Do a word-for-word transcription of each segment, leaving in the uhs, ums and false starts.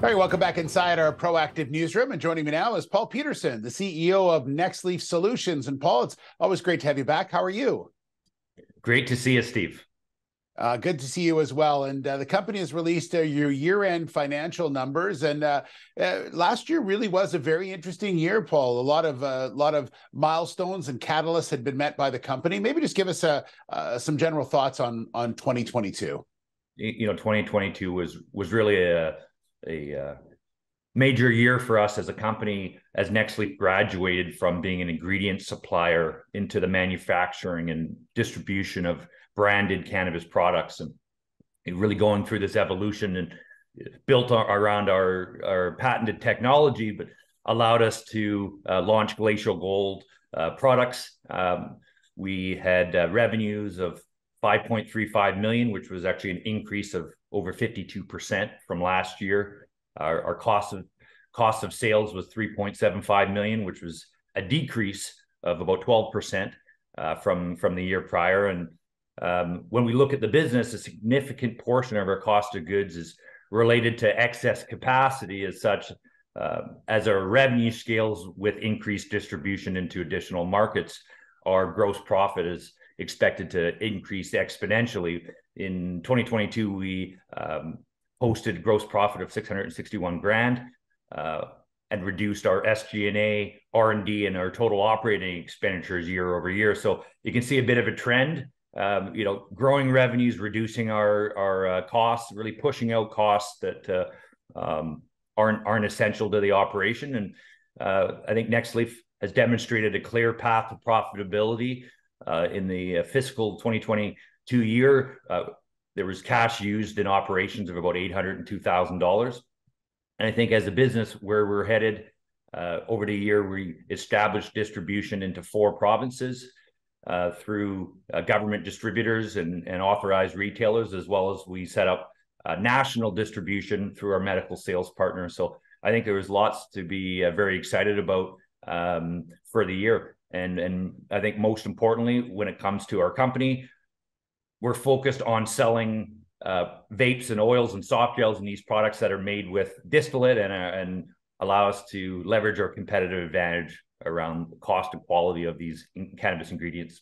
All right, welcome back inside our Proactive newsroom. And joining me now is Paul Pedersen, the C E O of Nextleaf Solutions. And Paul, it's always great to have you back. How are you? Great to see you, Steve. Uh, good to see you as well. And uh, the company has released uh, your year-end financial numbers. And uh, uh, last year really was a very interesting year, Paul. A lot of a uh, lot of milestones and catalysts had been met by the company. Maybe just give us a, uh, some general thoughts on on twenty twenty-two. You know, twenty twenty-two was was really a a uh, major year for us as a company, as Nextleaf graduated from being an ingredient supplier into the manufacturing and distribution of branded cannabis products, and really going through this evolution and built around our, our patented technology, but allowed us to uh, launch Glacier Gold uh, products. Um, we had uh, revenues of five point three five million, which was actually an increase of over fifty-two percent from last year. Our, our cost of cost of sales was three point seven five million, which was a decrease of about twelve percent uh, from from the year prior. And um, when we look at the business, a significant portion of our cost of goods is related to excess capacity. As such, uh, as our revenue scales with increased distribution into additional markets, our gross profit is expected to increase exponentially. In twenty twenty-two, we um, posted gross profit of six hundred sixty-one grand uh, and reduced our S G and A, R and D, and our total operating expenditures year over year. So you can see a bit of a trend, um, you know, growing revenues, reducing our, our uh, costs, really pushing out costs that uh, um, aren't, aren't essential to the operation. And uh, I think Nextleaf has demonstrated a clear path to profitability uh, in the uh, fiscal twenty twenty-two year. Uh, there was cash used in operations of about eight hundred two thousand dollars. And I think as a business, where we're headed uh, over the year, we established distribution into four provinces uh, through uh, government distributors and, and authorized retailers, as well as we set up uh, national distribution through our medical sales partners. So I think there was lots to be uh, very excited about um, for the year. And, and I think most importantly, when it comes to our company, we're focused on selling uh, vapes and oils and soft gels and these products that are made with distillate and, uh, and allow us to leverage our competitive advantage around the cost and quality of these in cannabis ingredients.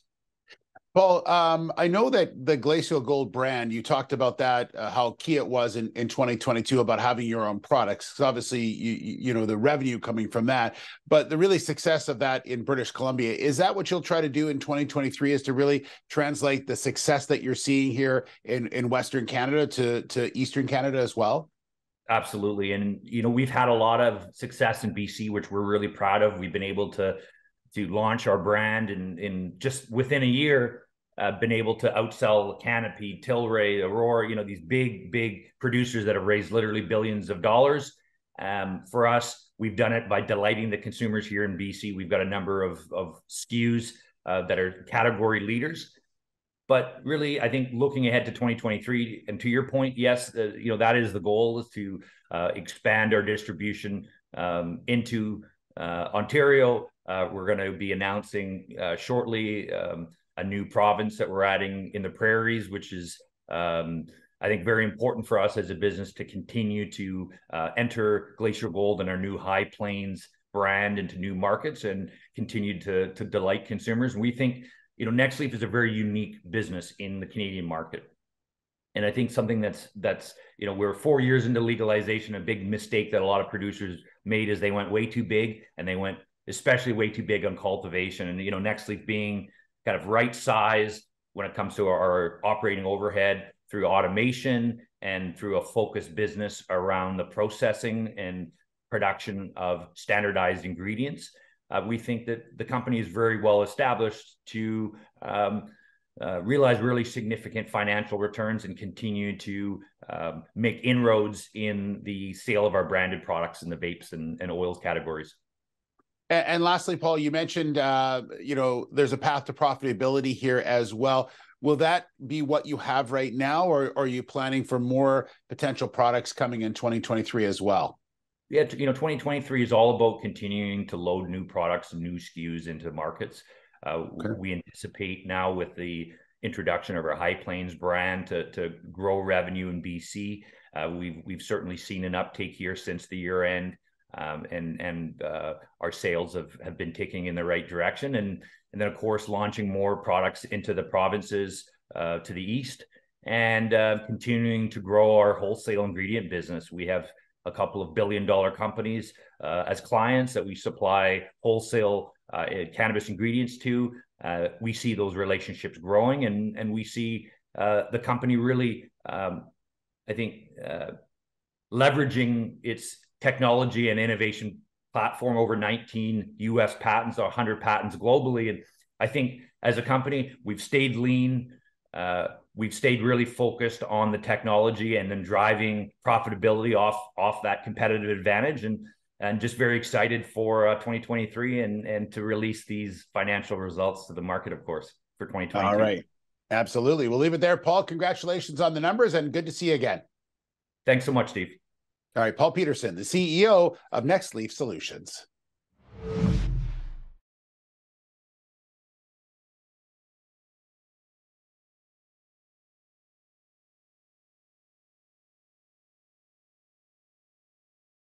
Paul, um, I know that the Glacier Gold brand, you talked about that, uh, how key it was in, in twenty twenty-two about having your own products. Because obviously, you, you know, the revenue coming from that, but the really success of that in British Columbia, is that what you'll try to do in twenty twenty-three, is to really translate the success that you're seeing here in, in Western Canada to, to Eastern Canada as well? Absolutely. And, you know, we've had a lot of success in B C, which we're really proud of. We've been able to to launch our brand and in, in just within a year, uh, been able to outsell Canopy, Tilray, Aurora, you know, these big, big producers that have raised literally billions of dollars. Um, for us, we've done it by delighting the consumers here in B C. We've got a number of, of S K Us uh, that are category leaders. But really, I think looking ahead to twenty twenty-three, and to your point, yes, uh, you know, that is the goal, is to uh, expand our distribution um, into uh, Ontario. Uh, we're going to be announcing uh, shortly um, a new province that we're adding in the prairies, which is, um, I think, very important for us as a business to continue to uh, enter Glacier Gold and our new High Plains brand into new markets and continue to, to delight consumers. And we think, you know, Nextleaf is a very unique business in the Canadian market. And I think something that's, that's, you know, we're four years into legalization. A big mistake that a lot of producers made is they went way too big, and they went especially way too big on cultivation. And, you know, Nextleaf being kind of right sized when it comes to our, our operating overhead through automation and through a focused business around the processing and production of standardized ingredients. Uh, we think that the company is very well established to um, uh, realize really significant financial returns and continue to um, make inroads in the sale of our branded products in the vapes and, and oils categories. And, and lastly, Paul, you mentioned, uh, you know, there's a path to profitability here as well. Will that be what you have right now, or, or are you planning for more potential products coming in twenty twenty-three as well? Yeah, you know, twenty twenty-three is all about continuing to load new products and new S K Us into markets. Uh, okay. We anticipate now, with the introduction of our High Plains brand, to, to grow revenue in B C. Uh, we've we've certainly seen an uptake here since the year end, um, and and uh, our sales have have been ticking in the right direction, and and then of course launching more products into the provinces uh, to the east, and uh, continuing to grow our wholesale ingredient business. We have a couple of billion dollar companies uh, as clients that we supply wholesale uh, cannabis ingredients to. Uh, we see those relationships growing, and and we see uh, the company really, um, I think, uh, leveraging its technology and innovation platform, over nineteen U S patents, one hundred patents globally. And I think as a company, we've stayed lean. Uh, we've stayed really focused on the technology and then driving profitability off off that competitive advantage, and and just very excited for uh, twenty twenty-three and and to release these financial results to the market, of course, for twenty twenty-two. All right, absolutely. We'll leave it there, Paul. Congratulations on the numbers, and good to see you again. Thanks so much, Steve. All right, Paul Pedersen, the C E O of Nextleaf Solutions.